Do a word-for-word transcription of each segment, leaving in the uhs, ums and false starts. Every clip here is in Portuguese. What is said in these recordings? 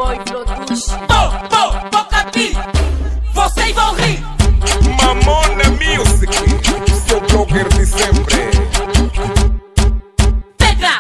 boy produz. Vou, vou, vou capi, vocês vão rir. Mamona Music, seu blogger de sempre. Pedra.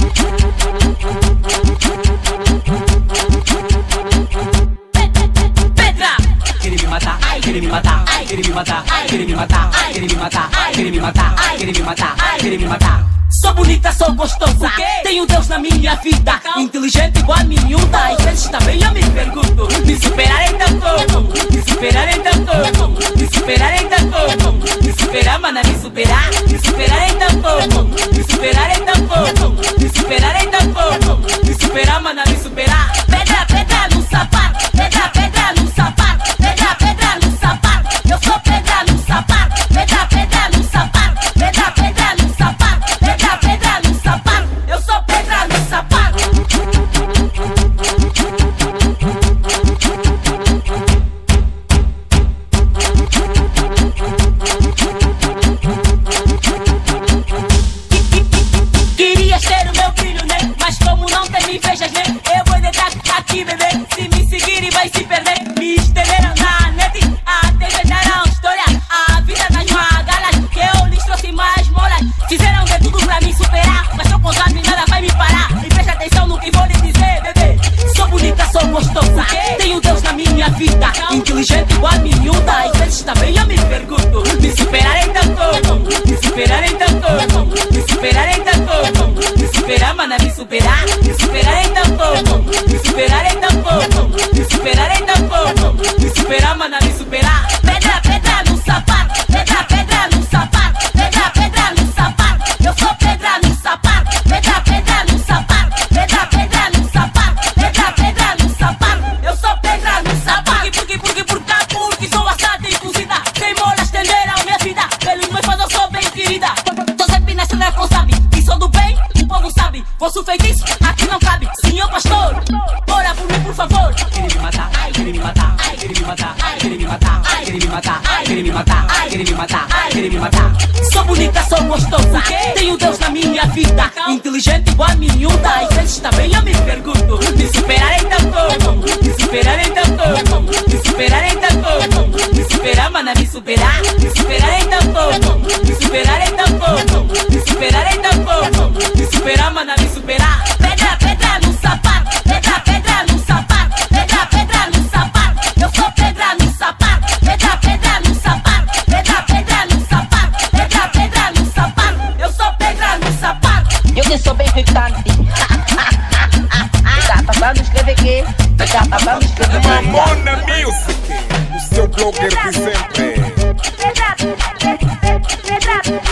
Pedra. Querer me matar, ai, querer me matar, ai, querer me matar, ai, querer me matar, ai, querer me matar, ai, querer me matar, ai, querer me matar, ai, querer me matar. Sou bonita, sou gostosa, tenho Deus na minha vida. Inteligente igual miúda, às vezes também eu me pergunto: me superarei tanto, me superarei tanto, me superarei tanto, me superar, mana, me superar, me superarei tanto, me superarei tanto, me superarei tanto, me superar, mana, me superar. Pedra, pedra no sapato, pedra, pedra no sapato, pedra, pedra no sapato, eu sou pedra no sapato, pedra, pedra no sapato, pedra, pedra no sapato, pedra, pedra no sapato, eu sou pedra no sapato. Querias ter o meu brilho, né? Mas como não tem me invejas, né? Eu vou deitar aqui, bebê. Se me seguirem vai se perder. Me estenderam na net, até inventaram história. A vida das magalas, que eu lhes trouxe mais molas. Fizeram de tudo pra me superar, mas tô contando e nada vai me parar. E presta atenção no que vou lhe dizer, bebê. Sou bonita, sou gostosa, tenho Deus na minha vida. Inteligente igual miúda, às vezes também eu me pergunto: me superarei tanto, me superarei tanto, me superarei tanto, me superar, mana, me superar, me superarei tanto, me superarei tanto, me superarei tanto, me superar, mana, me superar. Pedra, pedra no sapato, pedra, pedra no sapato, pedra, pedra no sapato, eu sou pedra no sapato, pedra, pedra no sapato, pedra, pedra no sapato, pedra, pedra no sapato, eu sou pedra no sapato. Porque, porque, porque, porque, porque sou assada e cozida, sem molas estenderam minha vida, pelos meus fãs eu sou bem querida. Tô sempre na estrela com sabe, e sou do bem, o povo sabe, vosso feitiço aqui não cabe. Senhor pastor, ora por mim por favor. Querer me matar, ai, querer me matar, ai, querer me matar, ai, querer me matar, ai, querer me matar, ai, querer me matar, ai, querer me matar, ai, querer me matar. Sou bonita, sou gostosa, tenho Deus na minha vida. Inteligente igual miúda, às vezes também eu me pergunto: me superarei tanto, me superarei tanto, me superarei tanto, me superar, mana, me superar, me superarei tanto, me superarei tanto, me superarei tanto, me superar, mana, me superar. Pedra, pedra no sapato, pedra, pedra no sapato, pedra, pedra no sapato, eu sou pedra no sapato, pedra, pedra no sapato, pedra, pedra no sapato, pedra, pedra no sapato, eu sou pedra no sapato. Eu que sou bem ficante. Gata, vamos escrever aqui. Gata, vamos escrever aqui. Mamona Music, o seu blogger de sempre. Pedra, pedra, pedra.